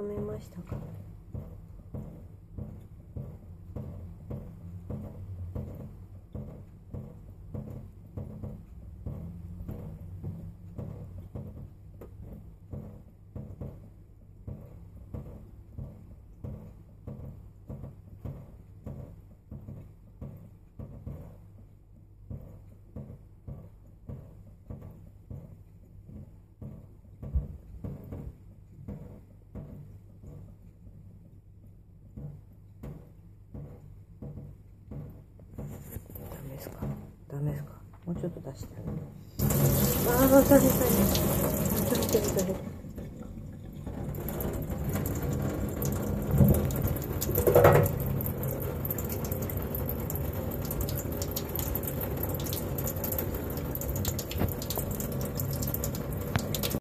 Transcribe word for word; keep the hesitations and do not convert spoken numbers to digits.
めましたか？ダメですか？ダメですか？もうちょっと出してあげる。ああ、大変大変。大変大変。